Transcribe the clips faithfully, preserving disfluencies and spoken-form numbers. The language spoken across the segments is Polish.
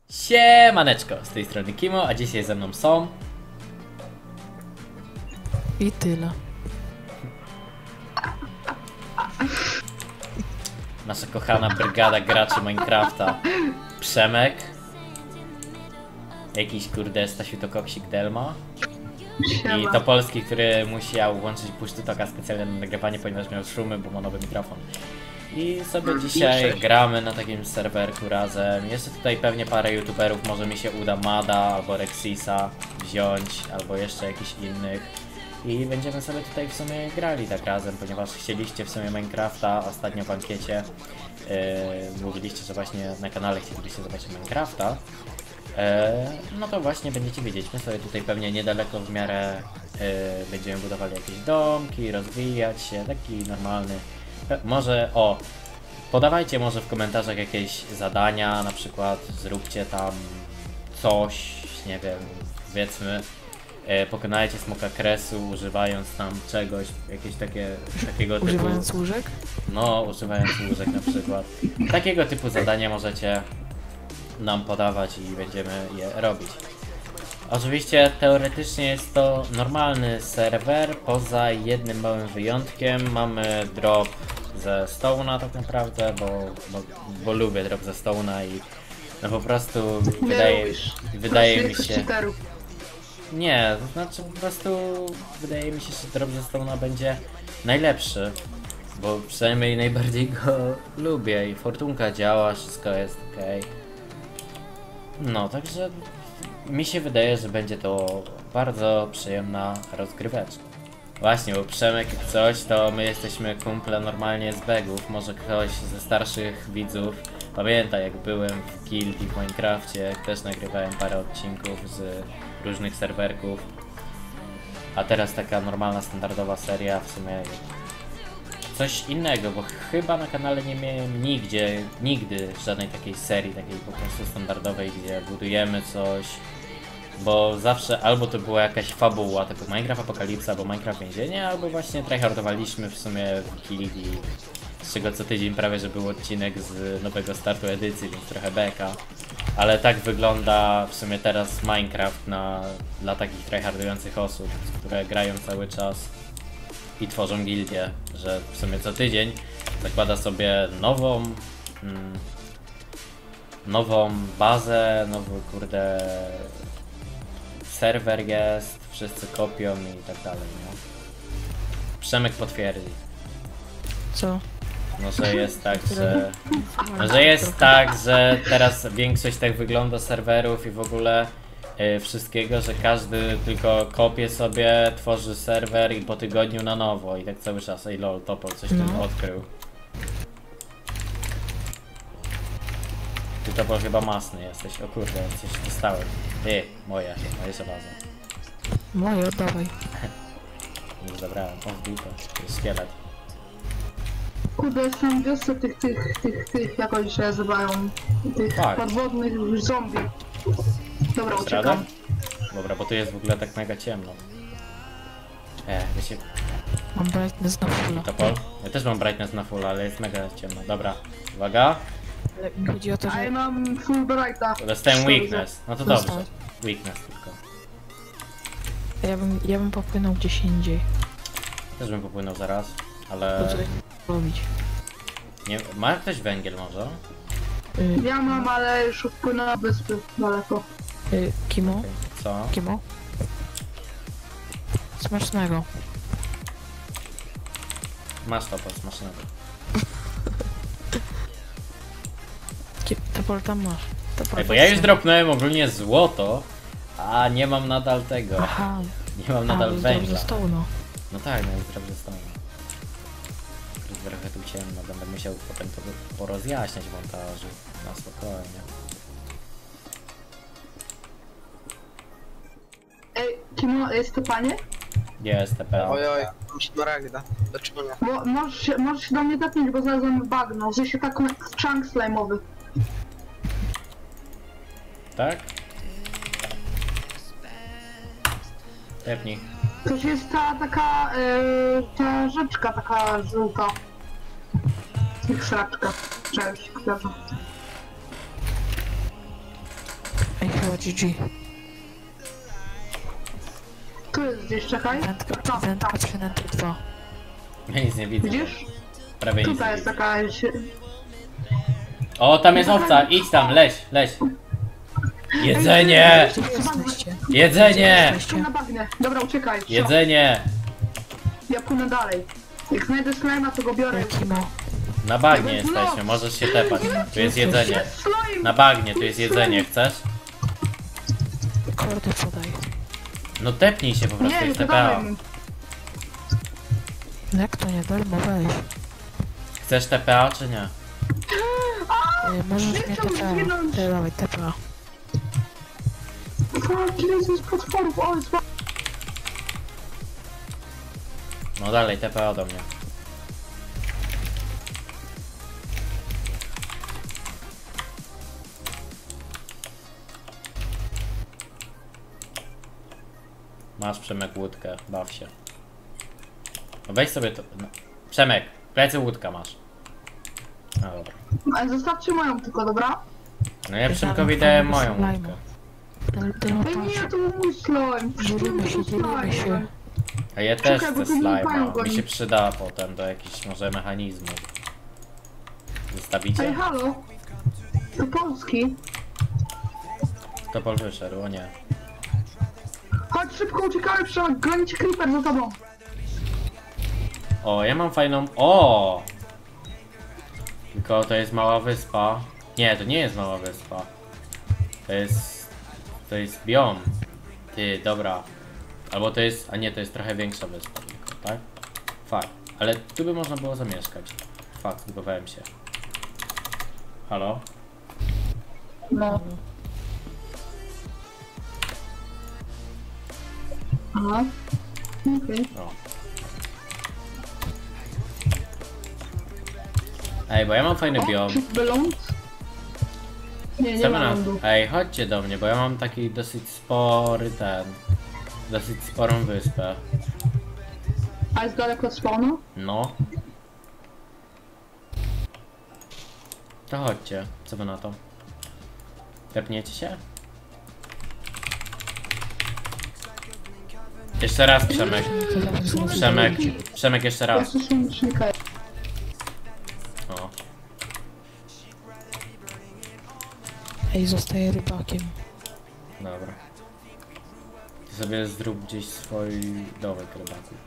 Siemaneczko, z tej strony Kimo, a dzisiaj ze mną są... I tyle. Nasza kochana brygada graczy Minecrafta. Przemek. Jakiś kurde Stasiu to Koksik Delma. I Topolski, który musiał włączyć push to talka specjalnie na nagrywanie, ponieważ miał szumy, bo ma nowy mikrofon. I sobie dzisiaj gramy na takim serwerku razem. Jeszcze tutaj pewnie parę youtuberów, może mi się uda Mada albo Rexisa wziąć, albo jeszcze jakichś innych. I będziemy sobie tutaj w sumie grali tak razem, ponieważ chcieliście w sumie Minecrafta ostatnio w ankiecie. Yy, mówiliście, że właśnie na kanale chcielibyście zobaczyć Minecrafta. Yy, no to właśnie będziecie wiedzieć, my sobie tutaj pewnie niedaleko w miarę yy, będziemy budowali jakieś domki, rozwijać się, taki normalny. Może, o, podawajcie może w komentarzach jakieś zadania, na przykład zróbcie tam coś, nie wiem, powiedzmy, e, pokonajcie smoka kresu używając tam czegoś, jakieś takie, takiego typu... Używając łóżek? No, używając łóżek na przykład. Takiego typu zadania możecie nam podawać i będziemy je robić. Oczywiście teoretycznie jest to normalny serwer, poza jednym małym wyjątkiem. Mamy drop ze Stone'a tak naprawdę, bo, bo, bo lubię drop ze Stone'a i no po prostu wydaje, wydaje mi się... Nie, to znaczy po prostu wydaje mi się, że drop ze Stone'a będzie najlepszy, bo przynajmniej najbardziej go lubię i fortunka działa, wszystko jest ok. No, także mi się wydaje, że będzie to bardzo przyjemna rozgryweczka. Właśnie, bo Przemek jak coś, to my jesteśmy kumple normalnie z begów. Może ktoś ze starszych widzów pamięta, jak byłem w gildii w Minecrafcie, też nagrywałem parę odcinków z różnych serwerków. A teraz taka normalna, standardowa seria, w sumie coś innego, bo chyba na kanale nie miałem nigdzie, nigdy żadnej takiej serii, takiej po prostu standardowej, gdzie budujemy coś. Bo zawsze albo to była jakaś fabuła typu Minecraft Apokalipsa, albo Minecraft Więzienie, albo właśnie tryhardowaliśmy w sumie w gildii, z czego co tydzień prawie że był odcinek z nowego startu edycji, więc trochę beka. Ale tak wygląda w sumie teraz Minecraft na, dla takich tryhardujących osób, które grają cały czas i tworzą gildię, że w sumie co tydzień zakłada sobie nową mm, nową bazę, nowy kurde serwer jest, wszyscy kopią i tak dalej, no. Przemek potwierdzi. Co? No, że jest tak, że... No, że jest tak, że teraz większość tak wygląda serwerów i w ogóle yy, wszystkiego, że każdy tylko kopie sobie, tworzy serwer i po tygodniu na nowo i tak cały czas. Ej lol, Topol coś no. tu odkrył. Ty Topol chyba masny jesteś, o kurde, coś dostałem. Ty, moje, moje żelazo. Moje, oddawaj. Już zabrałem, o wbito, to jest szkielet. Kurde, jestem w wiosce tych, tych, tych, tych, jak oni się nazywają, tych tak. podwodnych zombie. Dobra, Jest uciekam. radę? Dobra, bo tu jest w ogóle tak mega ciemno. E, wiecie... Mam brightness na fulla. Topol? Ja też mam brightness na full, ale jest mega ciemno. Dobra, uwaga. Ale mi chodzi o to, A ja że... mam full brighta. Dostałem weakness. No to dobrze. Weakness tylko. Ja bym, ja bym popłynął gdzieś indziej. Też bym popłynął zaraz, To ale... co robić? Nie... Ma ktoś węgiel może? Y, Ja mam, ale już wpłynęła wyspy daleko. y, Kimo? Okay. Co? Kimo? Smacznego. Masz Topol, smacznego. Topol tam masz. Topol Ej, bo ja już dropnąłem ogólnie złoto, a nie mam nadal tego. Aha. Nie mam nadal A, węgla. zostało, no. No tak, no jest drop zostało. Trochę tu ciemno, będę musiał potem to porozjaśniać w montażu. Na spokojnie. Ej, Kimo, jest to panie? Jest T P. Ojoj, mam szmaragda. Do czynienia. Bo możesz się, możesz się do mnie tepnąć, bo znalazłem bagno, że się tak chunk slime'owy. Tak? Tepnij. To jest ta taka, yy, ta rzeczka taka żółta. Ich sraczka. Cześć, kwiata. Ej, chyba G G. Tu jest gdzieś, czekaj. Wędka, Tam, wędka tam. przynęty dwa. Ja nic nie widzę. Widzisz? Prawie nic nie Tutaj jest widzę. taka... O, tam jest owca, idź tam, leź, leź. Jedzenie! Gdzie jesteście? Jedzenie! Tu na bagnie. Dobra, uciekaj. Wsio. Jedzenie! Ja płynę dalej. Jak znajdę slajma, to go biorę. Kimo. Na bagnie jesteśmy, możesz się tepać. Tu jest jedzenie. Na bagnie, tu jest jedzenie, chcesz? Kordy podaj. No tepnij się po prostu, Nie, jest nie T P A. dodałem. Jak to nie darmo, weź. Chcesz T P A czy nie? Ej, możesz Nie mnie chcę T P A. zginąć. Ty dawaj, T P A. Fuck, ile jest potworów, o, jest... No dalej, T P A do mnie. Masz, Przemek, łódkę, baw się. No weź sobie to... No. Przemek, plecy łódka masz. No dobra. Ale zostawcie moją tylko, dobra? No ja Przemkowi daję moją łódkę. Ej, nie, to był mój slime. Dzielimy się, dzielimy się. A ja też Czekaj, bo chcę tu nie mają slajma. go Mi się nic. przyda potem do jakichś może mechanizmów. Ej, Zostawicie? halo. To Polski. To Pol wyszedł, o nie. Chodź szybko, uciekamy, Przemek, granicie creeper za tobą. O, ja mam fajną... O! Tylko to jest mała wyspa. Nie, to nie jest mała wyspa. To jest... To jest biom. Ty, dobra. Albo to jest... A nie, to jest trochę większa wyspa tylko, tak? Fakt. Ale tu by można było zamieszkać. Fakt, zbudowałem się. Halo? No. Aha. Okej. O. Ej, bo ja mam fajny biom. Czyżby ląd? Nie, nie Chcemy ma na... lądu. Ej, chodźcie do mnie, bo ja mam taki dosyć spory ten... Dosyć sporą wyspę. A jest daleko od spawnu? No. To chodźcie, co wy na to? Tepniecie się? Jeszcze raz, Przemek. Przemek, Przemek jeszcze Ja raz. słyszę licznika. O. Ej, zostaję rybakiem. Dobra. Ty sobie zrób gdzieś swój dołek rybaku.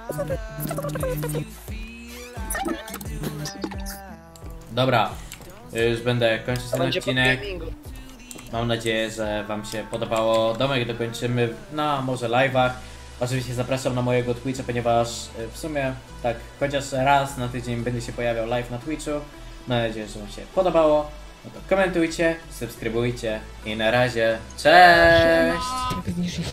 Dobra. Już będę kończyć To ten będzie po odcinek. gamingu. Mam nadzieję, że wam się podobało. Domek dokończymy na może live'ach. Oczywiście zapraszam na mojego Twitcha, ponieważ y, w sumie tak chociaż raz na tydzień będzie się pojawiał live na Twitchu. Mam nadzieję, że wam się podobało. No to komentujcie, subskrybujcie i na razie. Cześć! Jak zniżyć